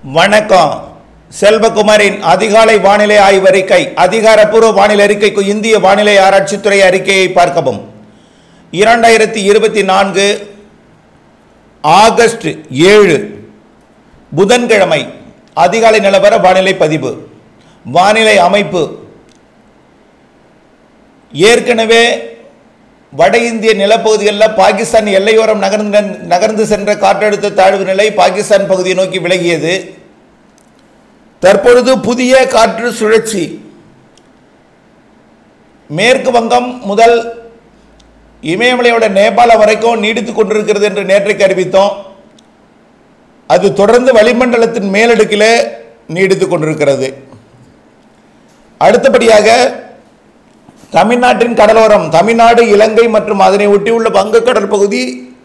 வணக்கம். செல்வகுமாரின் அதிகாலை வானிலை ஆய்வறிக்கை. அதிகாரப்பூர்வ வானிலை அறிக்கைக்கு இந்திய வானிலை ஆராய்ச்சித்துறை அறிக்கையை பார்க்கவும். 2024 ஆகஸ்ட் 7 புதன்கிழமை அதிகாலை நிலவர வானிலை பதிவு. வானிலை அமைப்பு. ஏற்கனவே வட இந்திய நிலப்பகுதிகளில் பாகிஸ்தான் எல்லையோரம் நகர்ந்து சென்ற காற்றழுத்த தாழ்வு நிலை பாகிஸ்தான் பகுதியை நோக்கி விலகியது. தற்பொழுது புதிய காற்று சுழற்சி மேற்கு வங்கம் முதல் இமயமலையோட நேபாளம் வரைக்கும் நீடித்துக் கொண்டிருக்கிறது என்று நேற்றைக்கு அறிவித்தோம். அது தொடர்ந்து வளிமண்டலத்தின் மேலடுக்கிலே நீடித்துக் கொண்டிருக்கிறது. அடுத்தபடியாக தமிழ்நாட்டின் கடலோரம், தமிழ்நாடு, இலங்கை மற்றும் அதனை ஒட்டியுள்ள வங்கக்கடல் பகுதி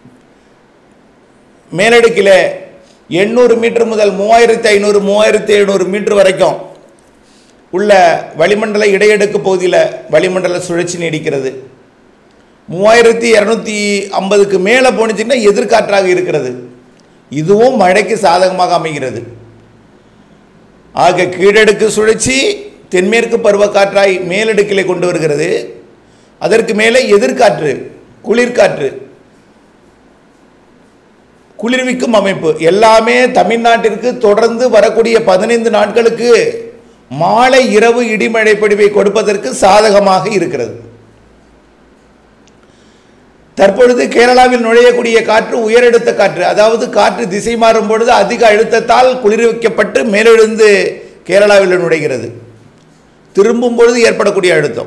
மேலடுக்கிலே 800 மீட்டர் முதல் 3500 3700 மீட்டர் வரைக்கும் உள்ள வளிமண்டல இடையடுக்கு பகுதியில் வளிமண்டல சுழற்சி நீடிக்கிறது. 3250க்கு மேலே போனிச்சுன்னா எதிர்காற்றாக இருக்கிறது. இதுவும் மழைக்கு சாதகமாக அமைகிறது. ஆக கீழடுக்கு சுழற்சி தென்மேற்கு பருவக்காற்றாய் மேலடுக்கிலே கொண்டு வருகிறது. அதற்கு மேலே எதிர்காற்று, குளிர்காற்று, குளிர்விக்கும் அமைப்பு எல்லாமே தமிழ்நாட்டிற்கு தொடர்ந்து வரக்கூடிய 15 நாட்களுக்கு மாலை இரவு இடிமழை பொழிவை கொடுப்பதற்கு சாதகமாக இருக்கிறது. தற்பொழுது கேரளாவில் நுழையக்கூடிய காற்று உயரழுத்த காற்று, அதாவது காற்று திசை மாறும் பொழுது அதிக அழுத்தத்தால் குளிர்விக்கப்பட்டு மேலெழுந்து கேரளாவில் நுழைகிறது. திரும்பும் பொழுது ஏற்படக்கூடிய அழுத்தம்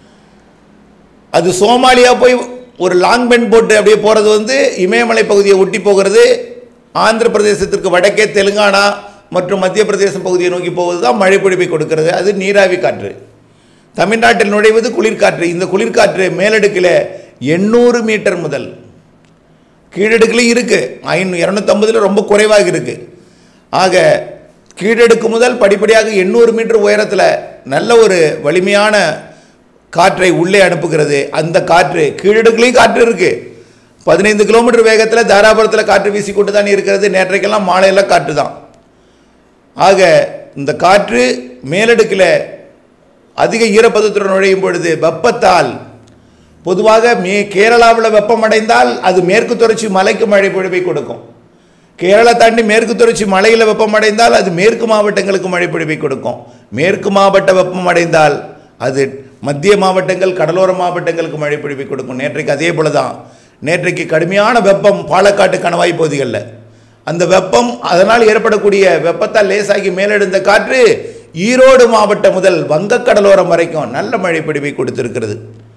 அது சோமாலியா போய் ஒரு லாங் பென் போட்டு அப்படியே போகிறது இமயமலை பகுதியை ஒட்டி போகிறது. ஆந்திர பிரதேசத்திற்கு வடக்கே தெலுங்கானா மற்றும் மத்திய பிரதேசம் பகுதியை நோக்கி போவது தான் மழை பொழிவை கொடுக்கிறது. அது நீராவி காற்று. தமிழ்நாட்டில் நுழைவது குளிர்காற்று. இந்த குளிர்காற்று மேலடுக்கில் 800 மீட்டர் முதல் கீழடுக்கிலையும் இருக்குது. 250 ரொம்ப குறைவாக இருக்குது. ஆக கீழடுக்கு முதல் படிப்படியாக 800 மீட்டர் உயரத்தில் நல்ல ஒரு வலிமையான காற்றை உள்ளே அனுப்புகிறது. அந்த காற்று கீழடுக்குலையும் காற்று இருக்குது. 15 கிலோமீட்டர் வேகத்தில் தாராபுரத்தில் காற்று வீசிக்கொண்டு தான் இருக்கிறது. நேற்றைக்கெல்லாம் மாலையில் காற்று தான். ஆக இந்த காற்று மேலடுக்கில் அதிக ஈரப்பதத்துடன் நுழையும் பொழுது வெப்பத்தால் பொதுவாக கேரளாவில் வெப்பமடைந்தால் அது மேற்கு தொடர்ச்சி மலைக்கு மழை பொழிவை கொடுக்கும். கேரளா தாண்டி மேற்கு தொடர்ச்சி மலையில் வெப்பமடைந்தால் அது மேற்கு மாவட்டங்களுக்கு மழை பொழிவை கொடுக்கும். மேற்கு மாவட்ட வெப்பம் அடைந்தால் அது மத்திய மாவட்டங்கள், கடலோர மாவட்டங்களுக்கு மழை பொழிவை கொடுக்கும். நேற்றைக்கு அதே போல தான். நேற்றைக்கு கடுமையான வெப்பம் பாலக்காட்டு கணவாய் பகுதிகளில். அந்த வெப்பம் அதனால் ஏற்படக்கூடிய வெப்பத்தால் லேசாகி மேலெழுந்த காற்று ஈரோடு மாவட்டம் முதல் வங்கக்கடலோரம் வரைக்கும் நல்ல மழை பொழிவை கொடுத்திருக்கிறது.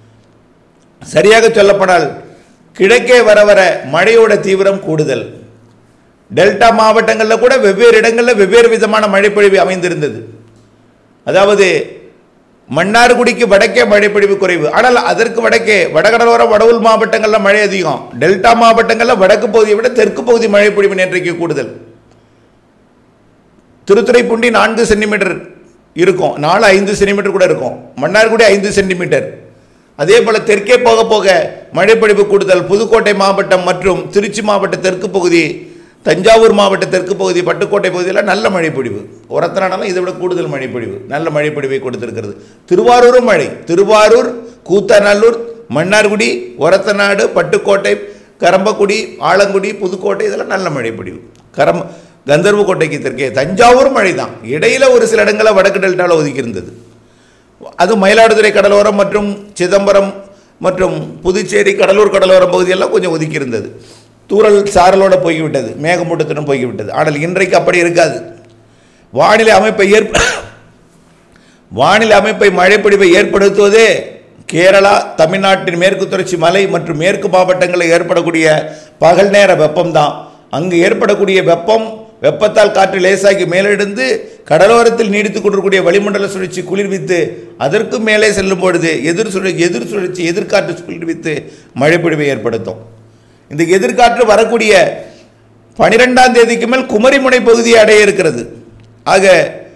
சரியாக சொல்லப்படால் கிழக்கே வர வர மழையோட தீவிரம் கூடுதல். டெல்டா மாவட்டங்களில் கூட வெவ்வேறு இடங்களில் வெவ்வேறு விதமான மழைப்பொழிவு அமைந்திருந்தது. அதாவது மன்னார்குடிக்கு வடக்கே மழைப்பொழிவு குறைவு. ஆனால் அதற்கு வடக்கே வடகடலோர வடவுள் மாவட்டங்களில் மழை அதிகம். டெல்டா மாவட்டங்களில் வடக்கு பகுதியை விட தெற்கு பகுதி மழைப்பொழிவு நேற்றைக்கு கூடுதல். திருத்துறைப்பூண்டி 4 சென்டிமீட்டர் இருக்கும், 4-5 சென்டிமீட்டர் கூட இருக்கும். மன்னார்குடி 5 சென்டிமீட்டர். அதே போல் தெற்கே போக போக மழைப்பொழிவு கூடுதல். புதுக்கோட்டை மாவட்டம் மற்றும் திருச்சி மாவட்ட தெற்கு பகுதி, தஞ்சாவூர் மாவட்ட தெற்கு பகுதி, பட்டுக்கோட்டை பகுதியில் நல்ல மழைப்பொழிவு. ஒரத்தநாடெல்லாம் இதை விட கூடுதல் மழைப்பொழிவு, நல்ல மழைப்பொழிவை கொடுத்திருக்கிறது. திருவாரூரும் மழை. திருவாரூர், கூத்தநல்லூர், மன்னார்குடி, ஒரத்தநாடு, பட்டுக்கோட்டை, கரம்பக்குடி, ஆலங்குடி, புதுக்கோட்டை இதெல்லாம் நல்ல மழைப்பொழிவு. கந்தர்வக்கோட்டைக்கு தெற்கே தஞ்சாவூர் மழை தான். இடையில் ஒரு சில இடங்களில் வடக்கு டெல்டாவில் ஒதுக்கி இருந்தது. அது மயிலாடுதுறை கடலோரம் மற்றும் சிதம்பரம் மற்றும் புதுச்சேரி கடலூர் கடலோரம் பகுதியெல்லாம் கொஞ்சம் ஒதுக்கி இருந்தது. தூரல் சாரலோடு போய்விட்டது, மேகமூட்டத்துடன் போய்விட்டது. ஆனால் இன்றைக்கு அப்படி இருக்காது. வானிலை அமைப்பை மழைப்பொழிவை ஏற்படுத்துவதே கேரளா, தமிழ்நாட்டின் மேற்கு தொடர்ச்சி மலை மற்றும் மேற்கு மாவட்டங்களில் ஏற்படக்கூடிய பகல் நேர வெப்பம்தான். அங்கு ஏற்படக்கூடிய வெப்பத்தால் காற்று லேசாகி மேலெழுந்து கடலோரத்தில் நீடித்துக் கொண்டிருக்கூடிய வளிமண்டல சுழற்சி குளிர்வித்து அதற்கு மேலே செல்லும் பொழுது எதிர்காற்று குளிர்வித்து மழைப்பொழிவை ஏற்படுத்தும். இந்த எதிர்காற்று வரக்கூடிய 12ஆம் தேதிக்கு மேல் குமரிமுனை பகுதியை அடைய இருக்கிறது. ஆக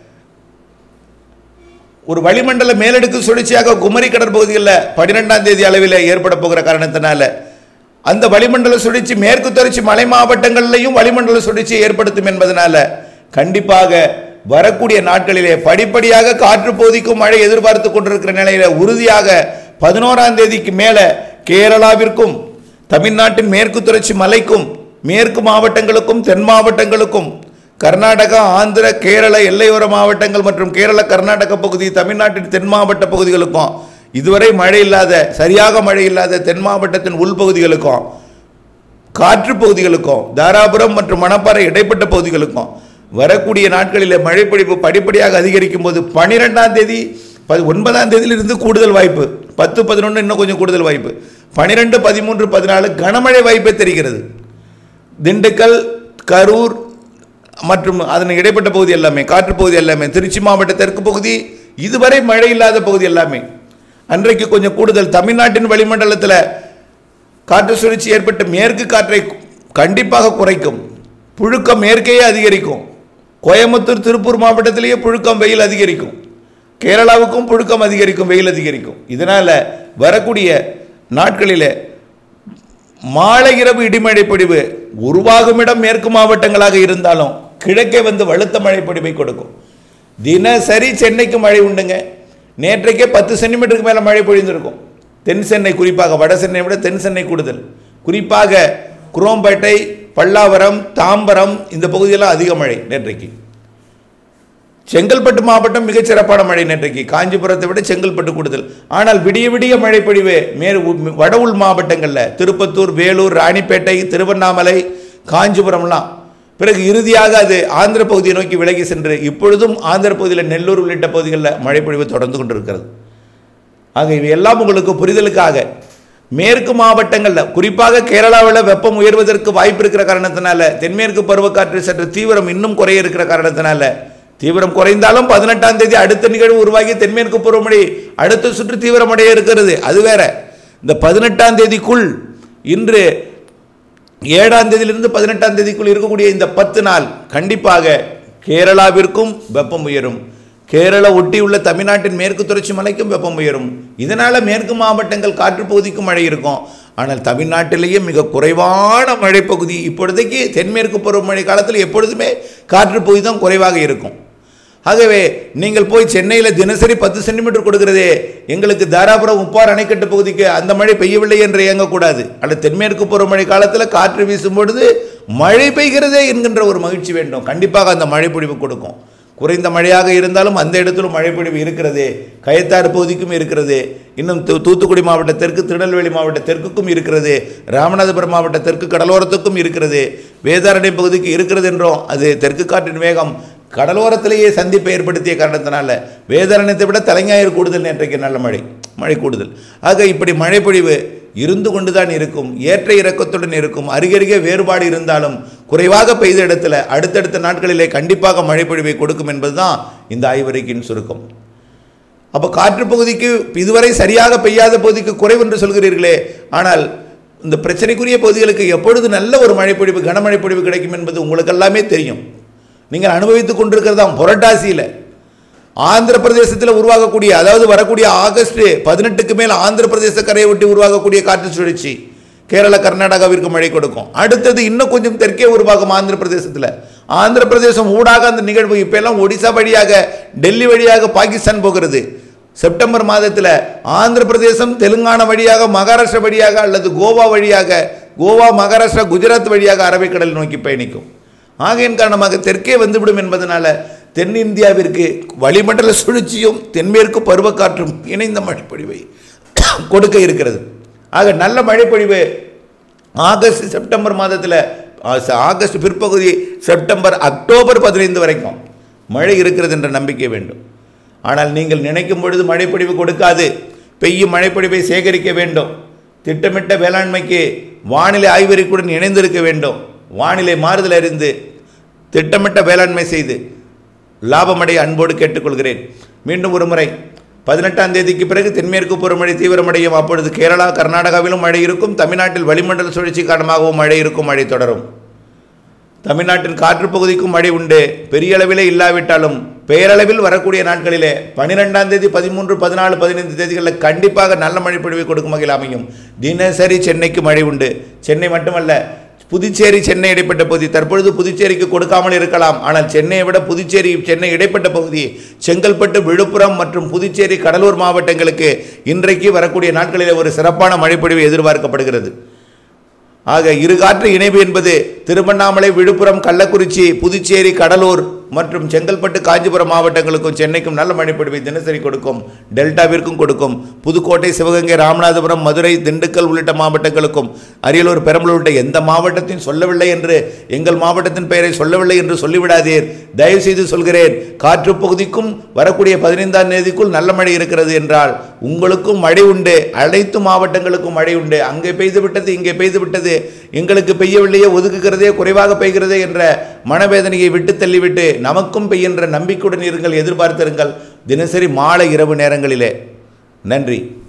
ஒரு வளிமண்டல மேலடுக்கு சுழற்சியாக குமரி கடற்பகுதியில் 12ஆம் தேதி அளவில் ஏற்பட போகிற காரணத்தினால அந்த வளிமண்டல சுழற்சி மேற்கு தொடர்ச்சி மலை மாவட்டங்களிலும் வளிமண்டல சுழற்சியை ஏற்படுத்தும் என்பதனால கண்டிப்பாக வரக்கூடிய நாட்களிலே படிப்படியாக காற்று பகுதிக்கும் மழை எதிர்பார்த்து கொண்டிருக்கிற நிலையில உறுதியாக 11ஆம் தேதிக்கு மேல கேரளாவிற்கும் தமிழ்நாட்டின் மேற்கு தொடர்ச்சி மலைக்கும் மேற்கு மாவட்டங்களுக்கும் தென் மாவட்டங்களுக்கும் கர்நாடகா ஆந்திர கேரள எல்லையோர மாவட்டங்கள் மற்றும் கேரள கர்நாடக பகுதி தமிழ்நாட்டின் தென் மாவட்ட பகுதிகளுக்கும் இதுவரை மழை இல்லாத சரியாக மழை இல்லாத தென் மாவட்டத்தின் உள்பகுதிகளுக்கும் காற்று பகுதிகளுக்கும் தாராபுரம் மற்றும் மணப்பாறை இடைப்பட்ட பகுதிகளுக்கும் வரக்கூடிய நாட்களில் மழைப்பொழிவு படிப்படியாக அதிகரிக்கும் போது 12ஆம் தேதி 9ஆம் தேதியிலிருந்து கூடுதல் வாய்ப்பு 10, 11 இன்னும் கொஞ்சம் கூடுதல் வாய்ப்பு 12, 13, 14 கனமழை வாய்ப்பே தெரிகிறது. திண்டுக்கல் கரூர் மற்றும் அதன் இடைப்பட்ட பகுதி எல்லாமே காற்று பகுதி எல்லாமே திருச்சி மாவட்ட தெற்கு பகுதி இதுவரை மழை இல்லாத பகுதி எல்லாமே அன்றைக்கு கொஞ்சம் கூடுதல் தமிழ்நாட்டின் வளிமண்டலத்தில் காற்று சுழற்சி ஏற்பட்டு மேற்கு காற்றை கண்டிப்பாக குறைக்கும். புழுக்கம் மேற்கேயே அதிகரிக்கும். கோயம்புத்தூர் திருப்பூர் மாவட்டத்திலேயே புழுக்கம் வெயில் அதிகரிக்கும். கேரளாவுக்கும் புழுக்கம் அதிகரிக்கும் வெயில் அதிகரிக்கும். இதனால் வரக்கூடிய நாட்களில் மாலை இரவு இடிமழை பொழிவு உருவாகும் இடம் மேற்கு மாவட்டங்களாக இருந்தாலும் கிழக்கே வந்து வலுத்த மழை பொழிவை கொடுக்கும். தினசரி சென்னைக்கு மழை உண்டுங்க. நேற்றைக்கே 10 சென்டிமீட்டருக்கு மேலே மழை பொழிந்திருக்கும். தென் சென்னை குறிப்பாக வட சென்னை விட தென் சென்னை கூடுதல். குறிப்பாக குரோம்பேட்டை பல்லாவரம் தாம்பரம் இந்த பகுதியெல்லாம் அதிக மழை நேற்றைக்கு. செங்கல்பட்டு மாவட்டம் மிகச்சிறப்பான மழை நேற்றைக்கு. காஞ்சிபுரத்தை விட செங்கல்பட்டு கூடுதல். ஆனால் விடிய விடிய மழை பொழிவு வட உள் மாவட்டங்களில் திருப்பத்தூர் வேலூர் ராணிப்பேட்டை திருவண்ணாமலை காஞ்சிபுரம்லாம் பிறகு இறுதியாக அது ஆந்திர பகுதியை நோக்கி விலகி சென்று இப்பொழுதும் ஆந்திர பகுதியில் நெல்லூர் உள்ளிட்ட பகுதிகளில் மழை பொழிவு தொடர்ந்து கொண்டிருக்கிறது. ஆக இவை எல்லாம் உங்களுக்கு புரிதலுக்காக மேற்கு மாவட்டங்களில் குறிப்பாக கேரளாவில் வெப்பம் உயர்வதற்கு வாய்ப்பு இருக்கிற காரணத்தினால தென்மேற்கு பருவக்காற்று சற்று தீவிரம் இன்னும் குறைய இருக்கிற காரணத்தினால தீவிரம் குறைந்தாலும் 18ஆம் தேதி அடுத்த நிகழ்வு உருவாகி தென்மேற்கு பருவமழை அடுத்த சுற்று தீவிரமடைய இருக்கிறது. அது வேற. இந்த 18ஆம் தேதிக்குள் இன்று 7ஆம் தேதியிலிருந்து 18ஆம் தேதிக்குள் இருக்கக்கூடிய இந்த 10 நாள் கண்டிப்பாக கேரளாவிற்கும் வெப்பம் உயரும். கேரளா ஒட்டியுள்ள தமிழ்நாட்டின் மேற்கு தொடர்ச்சி மலைக்கும் வெப்பம் உயரும். இதனால் மேற்கு மாவட்டங்கள் காற்று பகுதிக்கும் மழை இருக்கும். ஆனால் தமிழ்நாட்டிலேயே மிக குறைவான மழைப்பகுதி இப்பொழுதைக்கு தென்மேற்கு பருவமழை காலத்தில் எப்பொழுதுமே காற்று பகுதி தான் குறைவாக இருக்கும். ஆகவே நீங்கள் போய் சென்னையில் தினசரி 10 சென்டிமீட்டர் கொடுக்கிறதே எங்களுக்கு தாராபுரம் உப்பார் அணைக்கட்டு பகுதிக்கு அந்த மழை பெய்யவில்லை என்று இயங்கக்கூடாது. ஆனால் தென்மேற்கு பருவமழை காலத்தில் காற்று வீசும் பொழுது மழை பெய்கிறதே என்கின்ற ஒரு மகிழ்ச்சி வேண்டும். கண்டிப்பாக அந்த மழை பொழிவு கொடுக்கும். குறைந்த மழையாக இருந்தாலும் அந்த இடத்திலும் மழை பொழிவு இருக்கிறது. கயத்தாறு பகுதிக்கும் இருக்கிறது. இன்னும் தூத்துக்குடி மாவட்ட தெற்கு திருநெல்வேலி மாவட்ட தெற்குக்கும் இருக்கிறது. ராமநாதபுரம் மாவட்ட தெற்கு கடலோரத்துக்கும் இருக்கிறது. வேதாரண்யம் பகுதிக்கு இருக்கிறது என்றும் அது தெற்கு காற்றின் வேகம் கடலோரத்திலேயே சந்திப்பை ஏற்படுத்திய காரணத்தினால வேதாரண்யத்தை விட தலைஞாயிறு கூடுதல் நேற்றைக்கு நல்ல மழை கூடுதல். ஆக இப்படி மழை பொழிவு இருந்து கொண்டுதான் இருக்கும். ஏற்ற இறக்கத்துடன் இருக்கும். அருகருகே வேறுபாடு இருந்தாலும் குறைவாக பெய்த இடத்துல அடுத்தடுத்த நாட்களிலே கண்டிப்பாக மழை பொழிவை கொடுக்கும் என்பதுதான் இந்த ஆய்வறிக்கையின் சுருக்கம். அப்போ காற்று பகுதிக்கு இதுவரை சரியாக பெய்யாத பகுதிக்கு குறைவு என்று சொல்கிறீர்களே, ஆனால் இந்த பிரச்சனைக்குரிய பகுதிகளுக்கு எப்பொழுது நல்ல ஒரு மழைப்பொழிவு கனமழை பொழிவு கிடைக்கும் என்பது உங்களுக்கு எல்லாமே தெரியும். நீங்கள் அனுபவித்துக் கொண்டிருக்கிறதாம். புரட்டாசியில் ஆந்திர பிரதேசத்தில் உருவாகக்கூடிய அதாவது வரக்கூடிய ஆகஸ்ட் 18க்கு மேல் ஆந்திர பிரதேச கரையை ஒட்டி உருவாகக்கூடிய காற்று சுழற்சி கேரள கர்நாடகாவிற்கு மழை கொடுக்கும். அடுத்தது இன்னும் கொஞ்சம் தெற்கே உருவாகும் ஆந்திர பிரதேசத்தில். ஆந்திர பிரதேசம் ஊடாக அந்த நிகழ்வு இப்பெல்லாம் ஒடிசா வழியாக டெல்லி வழியாக பாகிஸ்தான் போகிறது. செப்டம்பர் மாதத்தில் ஆந்திர பிரதேசம் தெலுங்கானா வழியாக மகாராஷ்டிரா வழியாக அல்லது கோவா வழியாக கோவா மகாராஷ்டிரா குஜராத் வழியாக அரபிக்கடல் நோக்கி பயணிக்கும். ஆகையின் காரணமாக தெற்கே வந்துவிடும் என்பதனால தென்னிந்தியாவிற்கு வளிமண்டல சுழற்சியும் தென்மேற்கு பருவக்காற்றும் இணைந்த மழைப்பொழிவை கொடுக்க இருக்கிறது. ஆக நல்ல மழைப்பொழிவு ஆகஸ்ட் செப்டம்பர் மாதத்தில் ஆகஸ்ட் பிற்பகுதி செப்டம்பர் அக்டோபர் 15 வரைக்கும் மழை இருக்கிறது என்ற நம்பிக்கை வேண்டும். ஆனால் நீங்கள் நினைக்கும் பொழுது மழைப்பொழிவு கொடுக்காது. பெய்யும் மழைப்பொழிவை சேகரிக்க வேண்டும். திட்டமிட்ட வேளாண்மைக்கு வானிலை ஆய்வறிக்கையுடன் இணைந்திருக்க வேண்டும். வானிலை மாறுதல் அறிந்து திட்டமிட்ட வேளாண்மை செய்து லாபமடைய அன்போடு கேட்டுக்கொள்கிறேன். மீண்டும் ஒரு முறை 18ஆம் தேதிக்கு பிறகு தென்மேற்கு பருவமழை தீவிரமடையும். அப்பொழுது கேரளா கர்நாடகாவிலும் மழை இருக்கும். தமிழ்நாட்டில் வளிமண்டல சுழற்சி காரணமாகவும் மழை இருக்கும். மழை தொடரும். தமிழ்நாட்டின் காற்று பகுதிக்கும் மழை உண்டு. பெரிய அளவிலே இல்லாவிட்டாலும் பெயரளவில் வரக்கூடிய நாட்களிலே 12ஆம் தேதி 13, 14, 15 தேதிகளில் கண்டிப்பாக நல்ல மழை பொழிவை கொடுக்கும் வகையில் அமையும். தினசரி சென்னைக்கு மழை உண்டு. சென்னை மட்டுமல்ல புதுச்சேரி சென்னை இடைப்பட்ட பகுதி, தற்பொழுது புதுச்சேரிக்கு கொடுக்காமல் இருக்கலாம், ஆனால் சென்னையை விட புதுச்சேரி சென்னை இடைப்பட்ட பகுதி செங்கல்பட்டு, விழுப்புரம் மற்றும் புதுச்சேரி, கடலூர் மாவட்டங்களுக்கு இன்றைக்கு வரக்கூடிய நாட்களில் ஒரு சிறப்பான மழைப்பொழிவு எதிர்பார்க்கப்படுகிறது. ஆக இரு காற்று இணைவு என்பது திருவண்ணாமலை, விழுப்புரம், கள்ளக்குறிச்சி, புதுச்சேரி, கடலூர் மற்றும் செங்கல்பட்டு, காஞ்சிபுரம் மாவட்டங்களுக்கும் சென்னைக்கும் நல்ல மழைப்பொழிவை தினசரி கொடுக்கும். டெல்டாவிற்கும் கொடுக்கும். புதுக்கோட்டை, சிவகங்கை, ராமநாதபுரம், மதுரை, திண்டுக்கல் உள்ளிட்ட மாவட்டங்களுக்கும், அரியலூர், பெரம்பலூர் உள்ளிட்ட எந்த மாவட்டத்தையும் சொல்லவில்லை என்று, எங்கள் மாவட்டத்தின் பெயரை சொல்லவில்லை என்று சொல்லிவிடாதீர். தயவுசெய்து சொல்கிறேன், காற்று பகுதிக்கும் வரக்கூடிய 15ஆம் தேதிக்குள் நல்ல மழை இருக்கிறது என்றால் உங்களுக்கும் மழை உண்டு, அனைத்து மாவட்டங்களுக்கும் மழை உண்டு. அங்கே பெய்து விட்டது, இங்கே பெய்து விட்டது, எங்களுக்கு பெய்யவில்லையே, ஒதுக்குகிறதே, குறைவாக பெய்கிறதே என்ற மனவேதனையை விட்டு தள்ளிவிட்டு நமக்கும் பெய்கின்ற நம்பிக்கையுடன் இருங்கள், எதிர்பார்த்திருங்கள். தினசரி மாலை இரவு நேரங்களிலே. நன்றி.